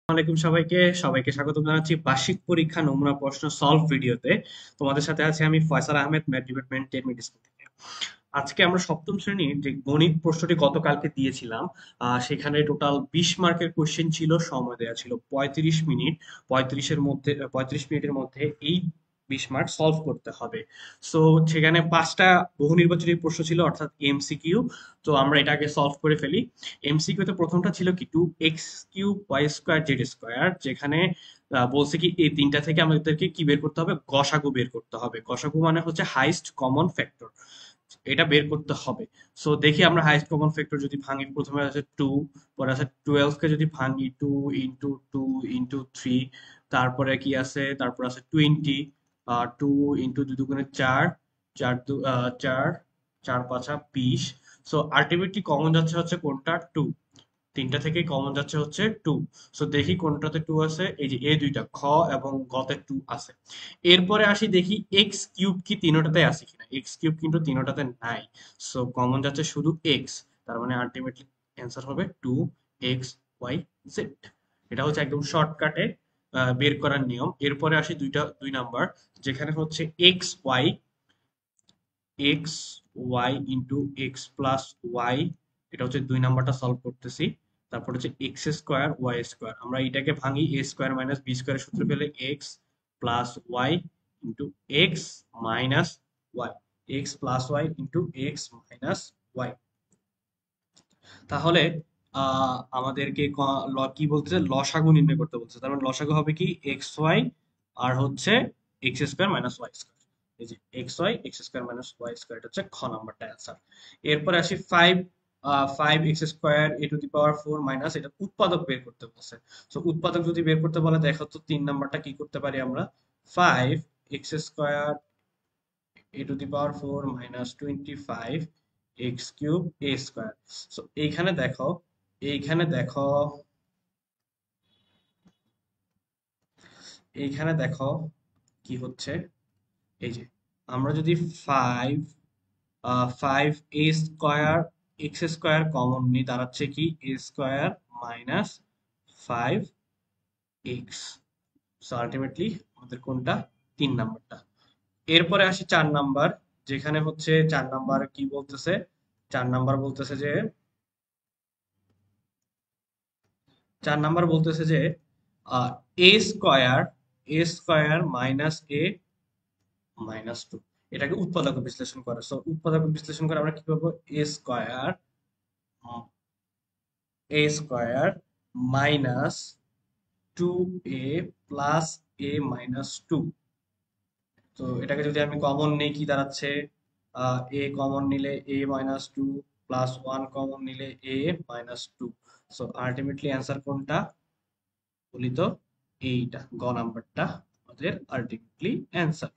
আলাইকুম সবাইকে সবাইকে স্বাগত জানাচ্ছি বার্ষিক পরীক্ষা নমুনা প্রশ্ন সলভ ভিডিওতে। তোমাদের সাথে আছি আমি Faisal Ahmed, math department technic school থেকে। আজকে আমরা সপ্তম শ্রেণীর যে গণিত প্রশ্নটি গতকালকে দিয়েছিলাম, সেখানে টোটাল 20 মার্কের কোশ্চেন ছিল, সময় দেওয়া ছিল 35 মিনিট। 35 মিনিটের মধ্যে এই 20 মার্ক সলভ করতে হবে। সো সেখানে 5টা বহু নির্বাচনী প্রশ্ন ছিল, অর্থাৎ এমসিকিউ। তো আমরা এটাকে সলভ করে ফেলি। এমসিকিউ তে প্রথমটা ছিল কি, 2x³ y² z², যেখানে বলছে কি এই তিনটা থেকে আমাদেরকে কি বের করতে হবে, গসাগু বের করতে হবে। গসাগু মানে হচ্ছে হাইস্ট কমন ফ্যাক্টর, এটা বের করতে হবে। সো দেখি আমরা হাইস্ট কমন ফ্যাক্টর যদি ভাঙি, প্রথমে আছে 2, পরে আছে 12 কে যদি ভাঙি 2 × 2 × 3, তারপরে কি আছে, তারপর আছে 20, 2 × 2 = 4, 4 4 5 20। সো আলটিমেটলি কমন যাচ্ছে হচ্ছে কোনটা, 2। তিনটা থেকে কমন যাচ্ছে হচ্ছে 2। সো দেখি কোনটাতে 2 আছে, এই যে এই দুইটা খ এবং গতে 2 আছে। এরপরে আসি দেখি x³ কি তিনোটাতে আছে কিনা, x³ কিন্তু তিনোটাতে নাই। সো কমন যাচ্ছে শুধু x, তার মানে আলটিমেটলি অ্যান্সার হবে 2x y z। এটা হচ্ছে একদম শর্টকাটে বের করার নিয়ম। এরপরে আসি 2 নাম্বার, যেখানে হচ্ছে x y into x plus y। এটা হচ্ছে 2 নাম্বারটা সলভ করতেছি। তারপর হচ্ছে x² y², আমরা এটাকে ভাঙি, a² - b² সূত্র পেলে x+y into x minus y, x+y into x minus y। তাহলে আমাদেরকে কি বলতেছে, লসাগু নির্ণয় করতে বলছে। তার মানে লসাগু হবে কি, xy আর হচ্ছে x² - y²। এই যে xy x² - y², এটা হচ্ছে খ নাম্বারটা অ্যান্সার। এরপরে আসি 5x² a⁴ মাইনাস, এটা উৎপাদক বের করতে বলছে। তো উৎপাদক যদি বের করতে বলে, দেখো তো 3 নাম্বারটা কি করতে পারি আমরা। 5x² a⁴ - 25x³ সো এইখানে দেখো কি হচ্ছে। এই যে আমরা যদি 5 এ স্কোয়ার কমন নিই, দাঁড়াচ্ছে কি a² - 5x। সো আলটিমেটলি আমাদের কোনটা, 3 নাম্বারটা। এরপরে আসি 4 নাম্বার, যেখানে হচ্ছে 4 নাম্বার কি বলতেছে। 4 নাম্বার বলতেছে যে 4 নাম্বার বলতেছে যে, a² - a² - a−2, এটাকে উৎপাদক বিশ্লেষণ করে। সো উৎপাদক বিশ্লেষণ করে আমরা কি পাবো, a² -2a প্লাস a−2। তো এটাকে যদি আমি কমন নেই, কি দাঁড়াচ্ছে, এ কমন নিলে a−2 +1 কমন নিলে a−2। সো আলটিমেটলি অ্যান্সার কোনটা বলি তো, এইটা গ নাম্বারটা আমাদের আলটিমেটলি অ্যান্সার,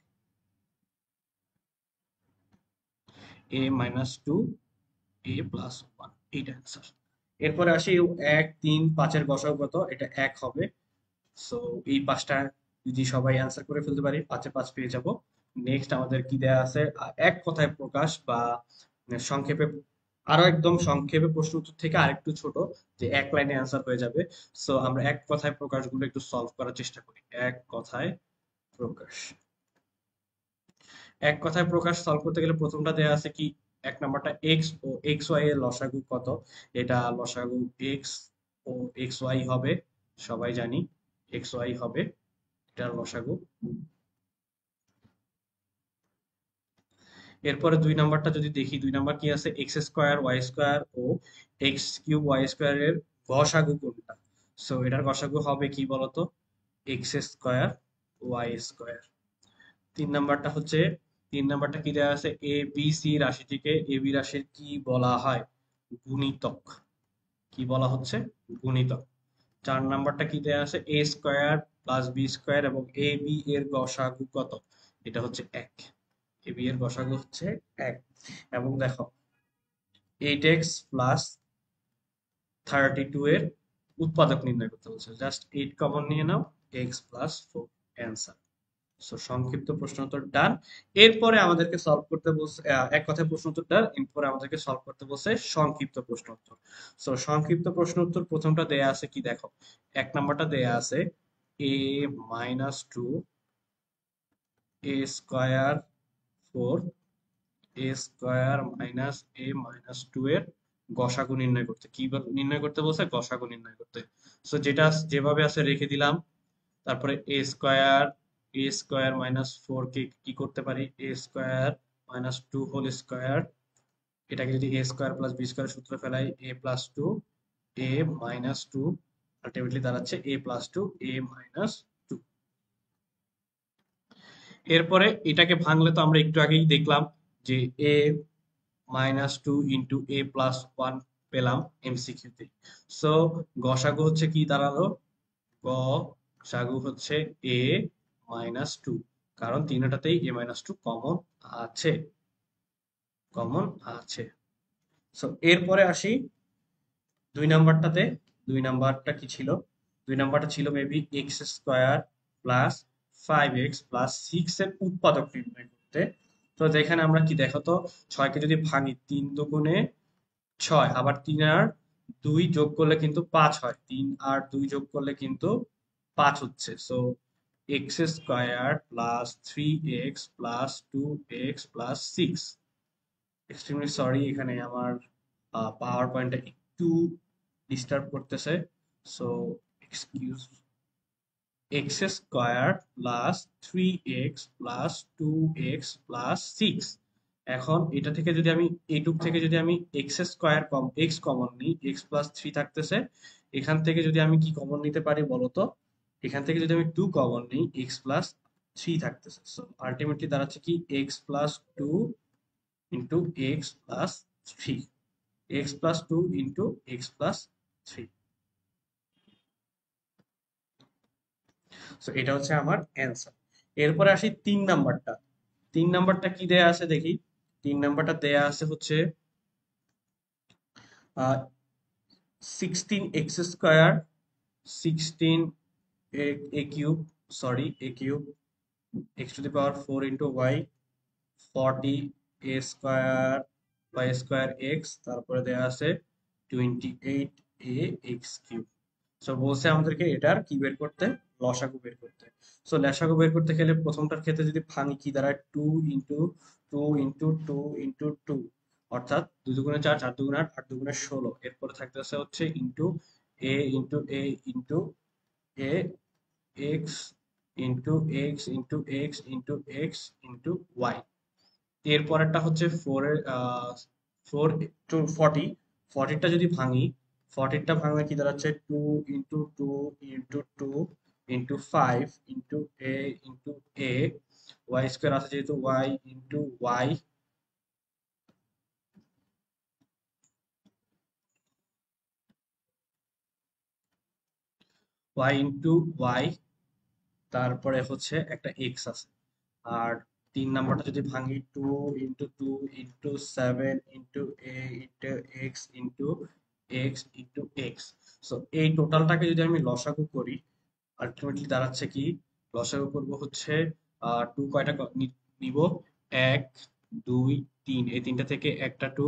a−2 a+1, এইটা অ্যান্সার। এরপরে আসি 1 3 5-এর গসাগু কত, এটা 1 হবে। সো এই 5টা যদি সবাই অ্যান্সার করে ফেলতে পারি, 5-এ 5 পেয়ে যাব। নেক্সট আমাদের কি দেয়া আছে, এক কথায় প্রকাশ বা সংক্ষেপে, আরো একদম সংক্ষেপে প্রশ্ন উত্তর থেকে আরেকটু ছোট, যে এক লাইনে অ্যান্সার হয়ে যাবে। সো আমরা এক কথায় প্রকাশগুলো একটু সলভ করার চেষ্টা করি। এক কথায় প্রকাশ, এক কথায় প্রকাশ সলভ করতে গেলে প্রথমটা দেয়া আছে কি, 1 নাম্বারটা এক্স ও এক্স ওয়াই এর লসাগু কত। এটা লসাগু এক্স ও এক্স ওয়াই হবে, সবাই জানি এক্স ওয়াই হবে এটার লসাগু। এরপরে 2 নাম্বারটা যদি দেখি, 2 নাম্বার কি আছে, x² y² ও x³ y² এর গসাগু কোনটা। সো এটার গসাগু হবে কি বলতো, x² y²। 3 নাম্বারটা হচ্ছে, 3 নাম্বারটা কি দেওয়া আছে, এ বি সি রাশিটিকে এ বি রাশির কি বলা হয়, গুণিতক। কি বলা হচ্ছে, গুণিতক। 4 নাম্বারটা কি দেওয়া আছে, a² + b² এবং এ বি এর গসাগু কত, এটা হচ্ছে 1। এ বি এর গসাগু হচ্ছে 1। এবং দেখো 8x + 32 এর উৎপাদক নির্ণয় করতে বলছে, জাস্ট 8 কমন নিয়ে নাও, x+4 অ্যান্সার। সো সংক্ষিপ্ত প্রশ্ন উত্তর ডান। এরপরে আমাদেরকে সলভ করতে বলছে এক কথায় প্রশ্ন উত্তর ডান, এরপরে আমাদেরকে সলভ করতে বলছে সংক্ষিপ্ত প্রশ্ন উত্তর। সো সংক্ষিপ্ত প্রশ্ন উত্তর প্রথমটা দেয়া আছে কি দেখো, এক নাম্বারটা দেয়া আছে a -2 a square 4 a square minus a -2 এর গসাগু নির্ণয় করতে। কি নির্ণয় করতে বলছে? গসাগু নির্ণয় করতে। সো যেটা যেভাবে আছে রেখে দিলাম। তারপরে a স্কয়ার -4 কে কি করতে পারি? a স্কয়ার -2 হোল স্কয়ার, এটাকে যদি a square plus b square সূত্র ফেলাই, a+2 a-2 আলটিমেটলি দাঁড়াচ্ছে a+2 a-2। এরপরে এটাকে ভাঙলে তো আমরা একটু আগেই দেখলাম যে a-2 ইন্টু a+1 পেলাম এমসিকিউতে। সো গসাগু হচ্ছে কি দাঁড়ালো? গসাগু হচ্ছে a-2, কারণ তিনটাতেই a-2 কমন আছে। সো এরপরে আসি দুই নাম্বারটাতে। দুই নাম্বারটা কি ছিল? দুই নাম্বারটা ছিল maybe x² plus 5x plus 6 এর উৎপাদক নির্ণয় করতে। তো যেখানে আমরা কি দেখো তো, 6কে যদি ভাঙি 3 দুগুণে 6, আবার 3 আর 2 যোগ করলে কিন্তু 5 হয়, 3 আর 2 যোগ করলে কিন্তু 5 হচ্ছে। So x² plus 3x plus 2x plus 6। Extremely sorry, এখানে আমার পাওয়ার পয়েন্টটা একটু ডিস্টার্ব করতেছে। So excuse, x² plus 3x plus 2x plus 6। এখন এটা থেকে যদি আমি এইটুক থেকে যদি আমি x কমন নিই, x প্লাস 3 থাকতেছে। এখান থেকে যদি আমি কি কমন নিতে পারি বলতো? এখান থেকে যদি আমি 2 কমন নিই, x প্লাস 3 থাকতেছে। সো আলটিমেটলি দাঁড়াচ্ছে কি x plus 2 into x plus 3, x+2 into x+3। So এটা হচ্ছে আমার অ্যান্সার। এরপরে আসি 3 নাম্বারটা। 3 নাম্বারটা কি দেয়া আছে দেখি। 3 নাম্বারটা দেয়া আছে হচ্ছে 16x², 16 a cube, sorry a cube, x⁴ into y, 40 a² y² x, তারপরে দেয়া আছে 28a x³। সো বলছে আমাদেরকে এটার কি বের করতে? লসাগু বের করতে। সো লসাগু বের করতে গেলে প্রথমটার ক্ষেত্রে যদি ভাঙি কি দাঁড়ায়, 2 ইন্টু 2 ইন্টু 2 অর্থাৎ 2 দুগুণে 4, 4 দুগুণে 8, 8 দুগুণে 16। এরপরে থাকতেছে হচ্ছে into A x into x into x into x into y. এরপরেরটা হচ্ছে 40টা যদি ভাঙি, 40টা ভাঙলে কি দাঁড়াচ্ছে 2 into 2 into 2 into 5 into A y আছে যেহেতু y into y, y into y, তারপরে হচ্ছে একটা এক্স আছে। আর 3 নাম্বারটা যদি ভাঙি, 2 into 2 into 7 into x into x into x. So এই টোটালটাকে যদি আমি লসাগু করি, আলটিমেটলি দাঁড়াচ্ছে কি? লসাগু করব হচ্ছে 2 কয়টা নিব? 1 2 3, এই তিনটা থেকে একটা 2,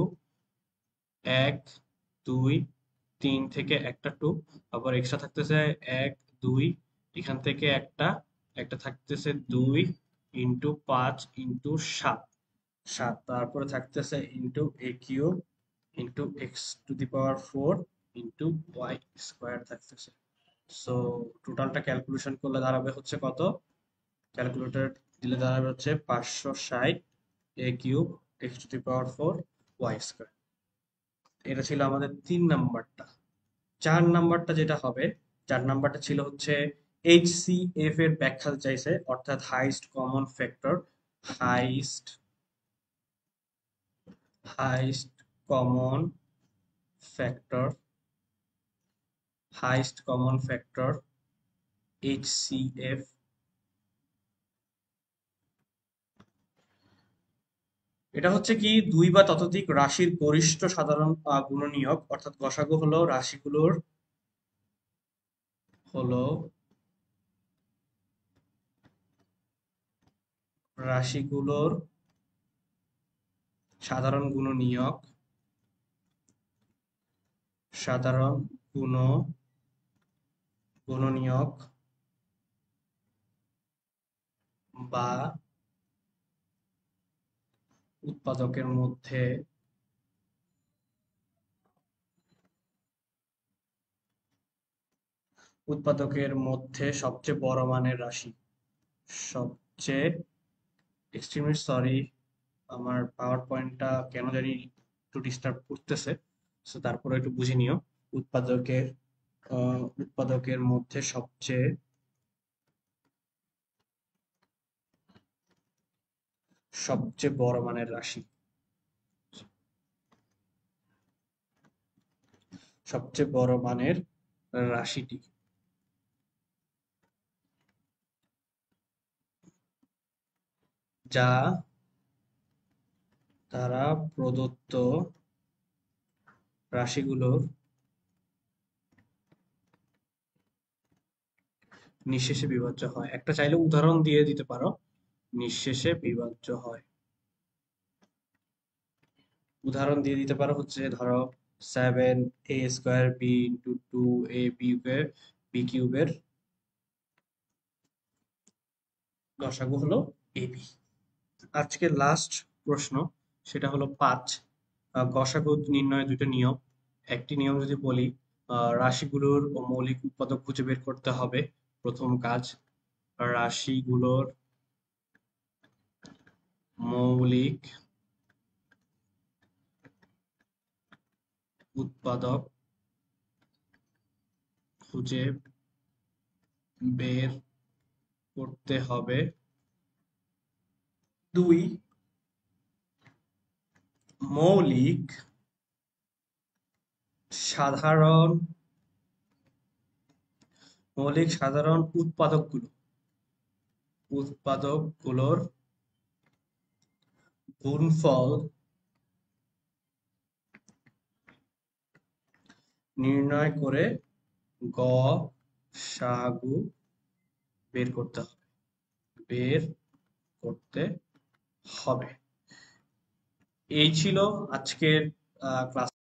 1 2 3 থেকে একটা 2, আবার এক্সট্রা থাকতেছে 1 2, এখান থেকে একটা একটা থাকতেছে 2 ইন্টু 5 ইন্টু 7, 7, তারপরে থাকতেছে into a³ into x⁴ into y² থাকতেছে। সো টোটালটা ক্যালকুলেশন করলে দাঁড়াবে হচ্ছে কত? ক্যালকুলেটর দিলে দাঁড়াবে হচ্ছে 560 a³ x⁴ y²। এটা ছিল আমাদের 3 নাম্বারটা। 4 নাম্বারটা যেটা হবে, 4 নাম্বারটা ছিল হচ্ছে HCF এর ব্যাখ্যা চাইছে, অর্থাৎ highest common factor. Highest highest common factor highest common factor HCF। এটা হচ্ছে কি 2 বা ততোধিক রাশির গরিষ্ঠ সাধারণ গুণনীয়ক, অর্থাৎ গসাগু হলো রাশিগুলোর হলো রাশিগুলোর সাধারণ গুণনীয়ক সাধারণ গুণ গুণনীয়ক বা উৎপাদকের মধ্যে সবচেয়ে বড় মানের রাশি। সবচেয়ে এক্সট্রিমলি সরি, আমার পাওয়ার পয়েন্টটা কেন জানি একটু ডিস্টার্ব করতেছে, সো তারপরে একটু বুঝে নিও। উৎপাদকের উৎপাদকের মধ্যে সবচেয়ে বড় মানের রাশি। সবচেয়ে বড় মানের রাশিটি যা দ্বারা প্রদত্ত রাশিগুলোর নিঃশেষে বিভাজ্য হয়। একটা চাইলে উদাহরণ দিয়ে দিতে পারো, নিঃশেষে বিভাজ্য হয়। উদাহরণ দিয়ে দিতে পারো হচ্ছে ধরো 7a² b * 2ab কিউবের গসাগু হলো ab। আজকের লাস্ট প্রশ্ন, সেটা হলো 5। গসাগু নির্ণয়ের দুটো নিয়ম। একটি নিয়ম যদি বলি, রাশিগুলোর মৌলিক উৎপাদক খুঁজে বের করতে হবে। প্রথম কাজ, রাশিগুলোর মৌলিক উৎপাদক খুঁজে বের করতে হবে। 2, মৌলিক সাধারণ উৎপাদকগুলোর গুণফল নির্ণয় করে গসাগু বের করতে হবে। এই ছিল আজকের ক্লাস।